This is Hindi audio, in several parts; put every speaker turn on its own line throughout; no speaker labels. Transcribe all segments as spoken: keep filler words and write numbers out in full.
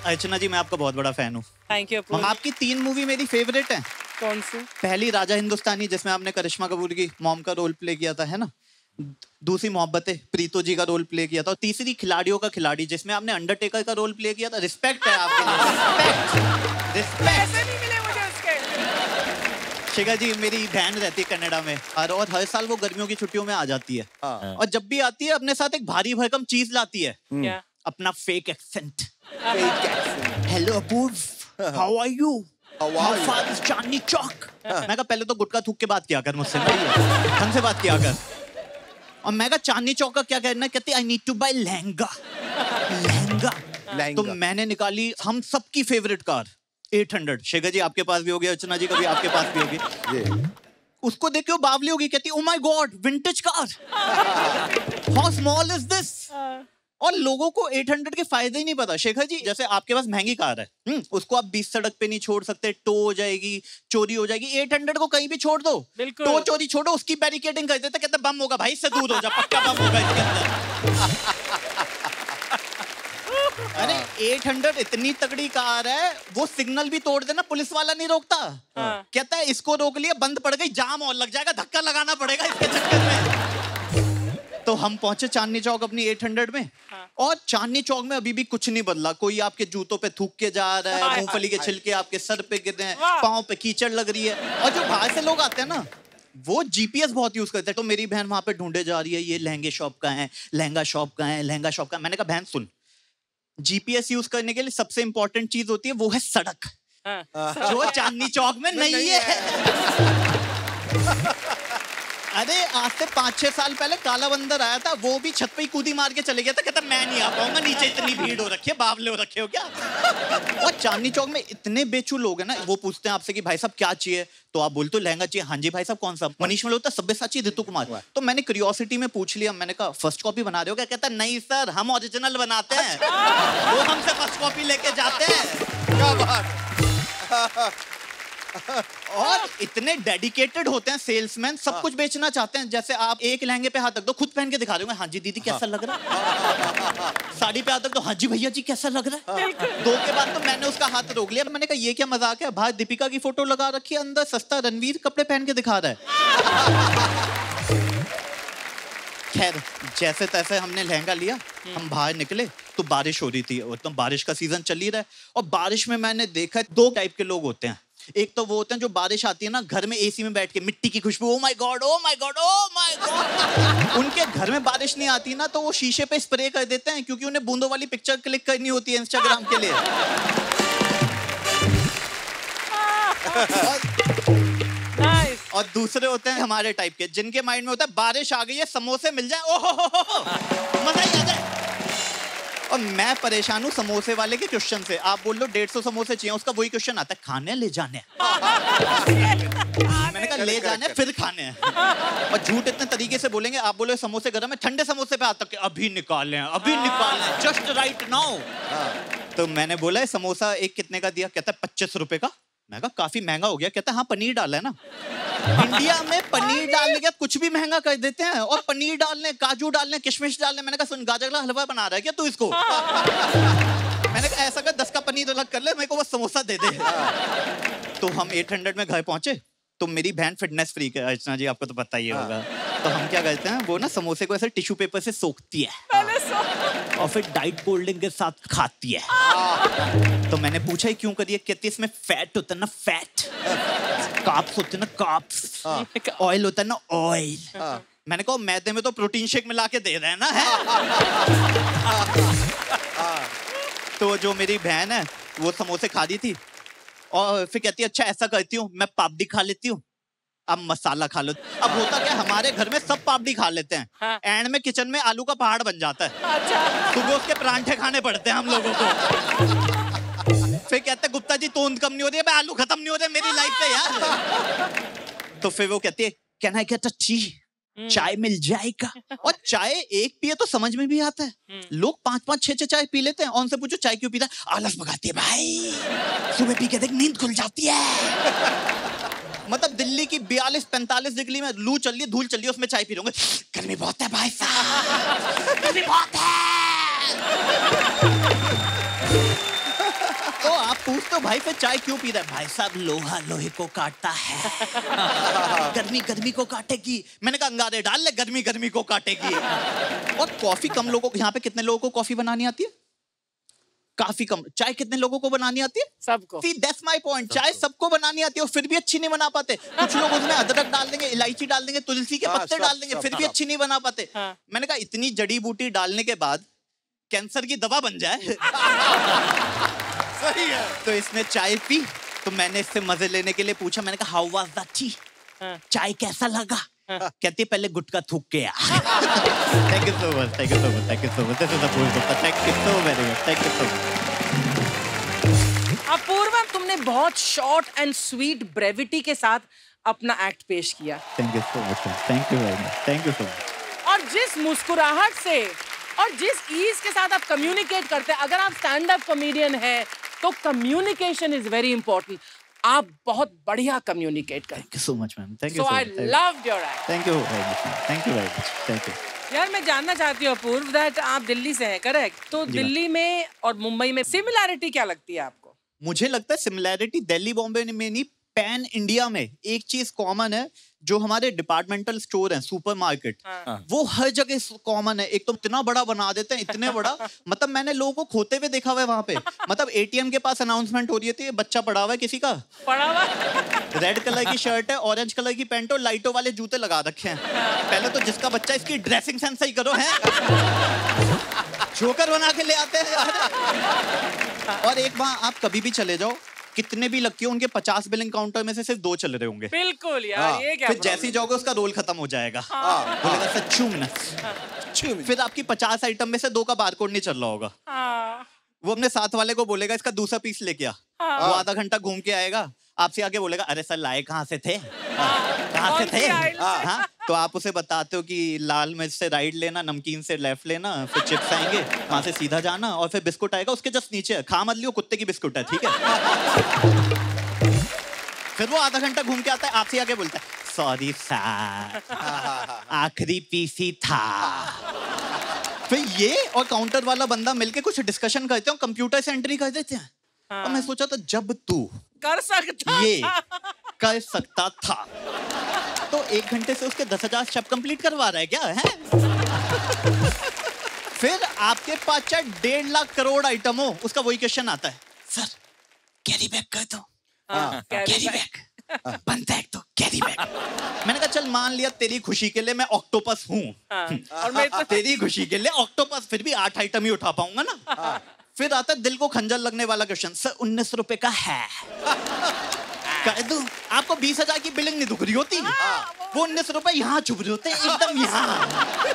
अर्चना जी, मैं आपका बहुत बड़ा फैन हूँ।
Thank you.
आपकी तीन मूवी मेरी फेवरेट है।
कौन सी?
पहली राजा हिंदुस्तानी, जिसमें आपने करिश्मा कपूर की मॉम का रोल प्ले किया था, है ना। दूसरी मोहब्बतें, प्रीतो जी का रोल प्ले किया था। और तीसरी खिलाड़ियों का खिलाड़ी, जिसमें आपने अंडरटेकर का रोल प्ले किया था। रिस्पेक्ट है आपके लिए। रिस्पेक्ट नहीं मिले मुझे उसके। शेखर जी, मेरी बहन रहती है कनाडा में, और हर साल वो गर्मियों की छुट्टियों में आ जाती है। और जब भी आती है अपने साथ एक भारी भरकम चीज लाती है।
क्या?
अपना fake accent. Hello Apoorva, how are you? How far is Chandni Chowk? मैं कहा पहले तो गुटखा थूक के बात किया कर मुझसे, ढंग से बात किया कर। और मैं कहा चांदनी चौक का क्या कहना है? कहती I need to buy lehenga. Lehenga. तो मैंने निकाली हम सबकी favourite car eight hundred. Shekhar ji आपके पास भी होगी, अर्चना जी कभी आपके पास भी होगी। उसको देख के वो बावली होगी, कहती oh my god, vintage car, how small is this. और लोगों को आठ सौ के फायदे ही नहीं पता। शेखर जी, जैसे आपके पास महंगी कार है, हुँ? उसको आप बीस सड़क पे नहीं छोड़ सकते, टो हो जाएगी, चोरी हो जाएगी। आठ सौ को कहीं भी छोड़ दो, टो चोरी छोड़ो, उसकी बैरिकेडिंग कर देते, कहते बम होगा भाई, इससे दूर हो जा, पक्का बम होगा इसके अंदर। अरे आठ सौ इतनी तगड़ी कार है, वो सिग्नल भी तोड़ देना पुलिस वाला नहीं रोकता। हाँ। कहता है इसको रोक लिया, बंद पड़ गई, जाम और लग जाएगा, धक्का लगाना पड़ेगा इसके चक्कर में। तो हम पहुंचे चांदनी चौक अपनी आठ सौ में। हाँ। और चांदनी चौक में अभी भी कुछ नहीं बदला। कोई आपके जूतों पे थूक के जा रहा है, मूंगफली के छिलके आपके सर पे गिर रहे हैं, पाँव पे कीचड़ लग रही है। और जो बाहर से लोग आते हैं ना, वो जीपीएस बहुत यूज करते हैं। तो मेरी बहन वहां पे ढूंढे जा रही है, ये लहंगे शॉप का है, लहंगा शॉप का है, लहंगा शॉप का। मैंने कहा बहन सुन, जीपीएस यूज करने के लिए सबसे इंपॉर्टेंट चीज होती है, वो है सड़क। हाँ। जो चांदनी चौक में नहीं, नहीं है, है। अरे आज से पाँच छह साल पहले काला बंदर आया था, वो भी छत पे ही कूदी मार के चले गया था, कहता मैं नहीं आ पाऊंगा, नीचे इतनी भीड़ हो रखी है, बावले हो रखे हो क्या। और चांदनी चौक में इतने बेचू लोग हैं ना, वो पूछते हैं आपसे कि भाई साहब क्या चाहिए, तो आप बोलते हो लहंगा चाहिए। हाँ जी भाई साहब कौन सा? मनीष मल्होत्रा, सब्यसाची, ऋतु कुमार। तो मैंने क्यूरियोसिटी में पूछ लिया, मैंने कहा फर्स्ट कॉपी बना रहे हो क्या? कहता नहीं सर, हम ओरिजिनल बनाते हैं, वो हमसे फर्स्ट कॉपी लेके जाते हैं। क्या बात। और इतने डेडिकेटेड होते हैं सेल्समैन, सब कुछ बेचना चाहते हैं। जैसे आप एक लहंगे पे हाथ रख दो, खुद पहन के दिखा दोगे, हाँ जी दीदी कैसा लग रहा है। साड़ी पे हाथ रख दो, हाँ जी भैया जी कैसा लग रहा है। दो के बाद तो मैंने उसका हाथ रोक लिया, मैंने कहा ये क्या मजाक है, बाहर दीपिका की फोटो लगा रखी है, अंदर सस्ता रणवीर कपड़े पहन के दिखा रहा है। खैर जैसे तैसे हमने लहंगा लिया, हम बाहर निकले तो बारिश हो रही थी, और तो बारिश का सीजन चल ही रहा है। और बारिश में मैंने देखा दो टाइप के लोग होते हैं। एक तो वो होते हैं जो बारिश आती है ना, घर में एसी में बैठ के मिट्टी की खुशबू, oh my god oh my god oh my god. उनके घर में बारिश नहीं आती ना, तो वो शीशे पे स्प्रे कर देते हैं, क्योंकि उन्हें बूंदों वाली पिक्चर क्लिक करनी होती है इंस्टाग्राम के लिए। और, और दूसरे होते हैं हमारे टाइप के, जिनके माइंड में होता है बारिश आ गई है, समोसे मिल जाए, ओहो हो हो मजा ही आ जाए। और मैं परेशान हूँ समोसे वाले के क्वेश्चन से। आप बोल लो डेढ़ सौ समोसे चाहिए, उसका वही क्वेश्चन आता है, खाने ले जाने। मैंने कहा ले जाने फिर खाने हैं। और झूठ इतने तरीके से बोलेंगे, आप बोलो समोसे गर्म है, ठंडे समोसे पे आता है, अभी निकालें अभी निकालें, जस्ट राइट नाउ। तो मैंने बोला समोसा एक कितने का दिया? कहता है पच्चीस रुपए का। मैं कहा काफी महंगा हो गया। कहता हाँ पनीर डाला है ना। इंडिया में पनीर डालने के कुछ भी महंगा कर देते हैं, और पनीर डालने, काजू डालने, किशमिश डालने। मैंने कहा सुन, गाजर का हलवा बना रहा है क्या तू इसको? मैंने कहा ऐसा कर, दस का पनीर अलग कर ले, मेरे को बस समोसा दे दे। तो हम आठ सौ में घर पहुंचे, तो मेरी बहन फिटनेस फ्रीक है, अर्चना जी आपको तो पता ही होगा। तो हम क्या करते हैं, वो ना समोसे को ऐसे टिश्यू पेपर से सोखती है और फिर डाइट कोल्ड ड्रिंक के साथ खाती है। तो मैंने पूछा ही क्यों करिए? कहती है इसमें फैट होता है ना, फैट, कार्ब्स होते हैं ना, कार्ब्स, ऑयल होता है ना, ऑयल। मैंने कहा मैदे में तो प्रोटीन शेक मिला के दे रहे हैं ना, है? तो जो मेरी बहन है वो समोसे खा दी थी, और फिर कहती है अच्छा ऐसा करती हूँ, मैं पापड़ी खा लेती हूँ, अब मसाला खा लो। अब होता क्या, हमारे घर में सब पापड़ी खा लेते हैं, हाँ। एंड में किचन में आलू का पहाड़ बन जाता है। अच्छा। सुबह उसके परांठे खाने पड़ते हैं हम लोगों को। फिर कहते हैं गुप्ता जी तोंद कम नहीं हो रही है, आलू खत्म नहीं हो रहे मेरी लाइफ से यार। तो फिर वो कहती है can I get a tea, चाय मिल जाएगा। और चाय एक पिए तो समझ में भी आता है, लोग पांच पांच छह छह चाय पी लेते हैं। और उनसे पूछो चाय क्यों पीता है? आलस भगाती है भाई, सुबह पी के देख नींद खुल जाती है। मतलब दिल्ली की बयालीस पैंतालीस डिग्री में लू चल रही है, धूल चल रही है, उसमें चाय पी रहे होंगे, गर्मी बहुत है भाई साहब, गर्मी बहुत है। पूछते हो भाई फिर चाय क्यों पी रहा है? भाई साहब लोहा लोहे को काटता है, गर्मी गर्मी को काटेगी। मैंने कहा अंगारे डाल ले, गर्मी गर्मी को काटेगी। और कॉफी कम लोगों को, यहाँ पे कितने लोगों को कॉफी बनानी आती है? काफी कम। चाय कितने लोगों को बनानी आती है?
सबको।
See, that's my point. चाय सबको बनानी आती है और फिर भी अच्छी नहीं बना पाते। कुछ लोग उसमें अदरक डाल देंगे, इलायची डाल देंगे, तुलसी के पत्ते डाल देंगे, फिर भी अच्छी नहीं बना पाते। मैंने कहा इतनी जड़ी बूटी डालने के बाद कैंसर की दवा बन जाए।
सही है।
तो इसने चाय पी, तो मैंने इससे मजे लेने के लिए पूछा, मैंने कहा हाउ वाज द टी? चाय कैसा लगा? कहती है पहले गुटका थूक के आ। Thank you so much, thank you so much, thank you so much. This is Apoorva, thank you so very much, thank you so much.
Apoorva, तुमने बहुत शॉर्ट एंड स्वीट ब्रेविटी के साथ अपना एक्ट पेश किया।
Thank you so much, thank you very much, thank you so much.
और जिस मुस्कुराहट से और जिस ईज के साथ आप कम्युनिकेट करते हैं, अगर आप स्टैंड अप कॉमेडियन हैं तो कम्युनिकेशन इज वेरी इंपॉर्टेंट। आप बहुत बढ़िया कम्युनिकेट करते हैं।
Thank you so much ma'am, thank you
so
so
I
much.
Loved your act.
Thank you very much, thank you very much, thank you.
यार मैं जानना चाहती हूँ अपूर्व, दैट आप दिल्ली से हैं, करेक्ट? तो दिल्ली में और मुंबई में सिमिलैरिटी क्या लगती है आपको?
मुझे लगता है सिमिलैरिटी दिल्ली बॉम्बे में नहीं, पैन इंडिया में एक चीज कॉमन है, जो हमारे डिपार्टमेंटल स्टोर हैं, सुपरमार्केट, वो हर जगह कॉमन है। एक तो इतना बड़ा बना देते हैं, इतने बड़ा, मतलब मैंने लोगों को खोते हुए देखा हुआ है वहां पे। मतलब एटीएम के पास अनाउंसमेंट हो रही थी, बच्चा पड़ा हुआ है किसी का,
पड़ा हुआ
रेड कलर की शर्ट है, ऑरेंज कलर की पैंट और लाइटों वाले जूते लगा रखे हैं। पहले तो जिसका बच्चा, इसकी ड्रेसिंग सेंस सही करो है, जोकर बना के ले आते हैं यार। और एक वहां आप कभी भी चले जाओ, कितने भी लगती हो, उनके पचास बिलिंग काउंटर में से सिर्फ दो चल रहे होंगे।
बिल्कुल यार,
हाँ,
ये क्या?
फिर जैसे ही जाओगे उसका रोल खत्म हो जाएगा।
हाँ,
बोलेगा सच्चू मिनट, फिर आपकी पचास आइटम में से दो का बारकोड नहीं चल रहा होगा।
हाँ,
वो अपने साथ वाले को बोलेगा इसका दूसरा पीस लेके आ।
हाँ,
वो आधा घंटा घूम के आएगा, आपसे आगे बोलेगा अरे सर लाए कहाँ से थे?
हाँ,
कहाँ से थे?
हाँ,
हाँ, तो आप उसे बताते हो कि लाल मिर्च से राइट लेना, नमकीन से लेफ्ट लेना, फिर चिप्स आएंगे, वहां से सीधा जाना और फिर बिस्कुट आएगा उसके जस्ट नीचे। खा मत लियो, कुत्ते की बिस्कुट है, ठीक है? फिर वो आधा घंटा घूम के आता है, आपसे आगे बोलता है सॉरी सर, आखिरी पीसी था। फिर ये और काउंटर वाला बंदा मिलके कुछ डिस्कशन करते हैं, कंप्यूटर से एंट्री कर देते हैं। हाँ। और मैं सोचा था जब तू
कर सकता
ये कर सकता था तो एक घंटे से उसके दस हजार स्टेप कंप्लीट करवा रहा है क्या है? फिर आपके पास चाहे डेढ़ लाख करोड़ आइटम हो, उसका वही क्वेश्चन आता है, सर कैरी बैग कर दो। हाँ, कैरी बैग बनता है तो कैरी बैग। मैंने कहा चल मान लिया तेरी खुशी के लिए मैं ऑक्टोपस हूँ। हाँ, और मैं तो तेरी खुशी के लिए ऑक्टोपस, फिर भी आठ आइटम ही उठा पाऊंगा ना। हाँ, फिर आता है दिल को खंजर लगने वाला क्वेश्चन, सर उन्नीस रुपए का है कह दूं? आपको बीस हजार की बिलिंग नहीं दुख रही होती? हाँ, वो उन्नीस रुपए यहाँ चुभ रहे होते हैं एकदम यहाँ।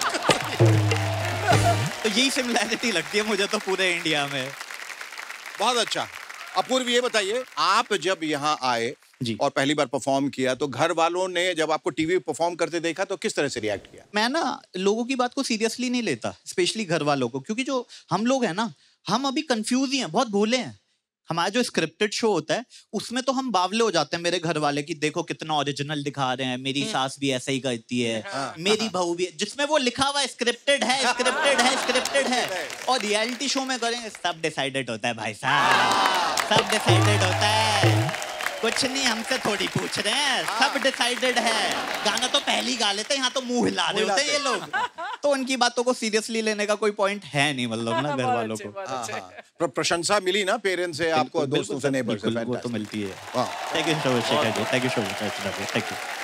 तो यही सिमिलैरिटी लगती है मुझे तो पूरे इंडिया में।
बहुत अच्छा। अपूर्व ये बताइए, आप जब यहाँ आए जी और पहली बार परफॉर्म किया तो घर वालों ने जब आपको टीवी परफॉर्म करते देखा तो किस तरह से रिएक्ट किया?
मैं ना लोगों की बात को सीरियसली नहीं लेता, स्पेशली घर वालों को, क्योंकि जो हम लोग हैं ना, हम अभी कंफ्यूज ही हैं, बहुत भोले हैं। हमारा जो स्क्रिप्टेड शो होता है उसमें तो हम बावले हो जाते हैं, मेरे घर वाले की देखो कितना ओरिजिनल दिखा रहे हैं, मेरी सास भी ऐसा ही करती है, हाँ, मेरी बहू भी, जिसमें वो लिखा हुआ है स्क्रिप्टेड है, स्क्रिप्टेड है, स्क्रिप्टेड है। और रियलिटी शो में करेंगे सब डिसाइडेड होता है भाई साहब, सब डिसाइडेड होता है, कुछ नहीं हमसे थोड़ी पूछ रहे हैं, सब डिसाइडेड है। गाना तो पहली गा लेते हैं, यहाँ तो मुंह हिला रहे होते हैं ये लोग। तो उनकी बातों को सीरियसली लेने का कोई पॉइंट है नहीं, मतलब ना घर वालों को।
प्रशंसा मिली ना पेरेंट्स से आपको, दोस्तों से, नेबर्स से?
वो तो मिलती है। Thank you so much, thank you so much, thank you.